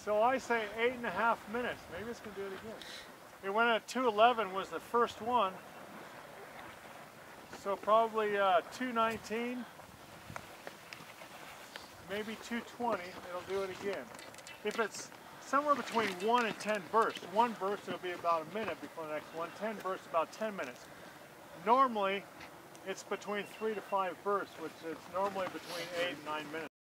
So I say 8.5 minutes. Maybe it's going to do it again. It went at 2:11 was the first one. So probably 2:19, maybe 2:20, it'll do it again. If it's somewhere between 1 and 10 bursts, one burst it'll be about a minute before the next one, 10 bursts about 10 minutes. Normally it's between 3 to 5 bursts, which is normally between 8 and 9 minutes.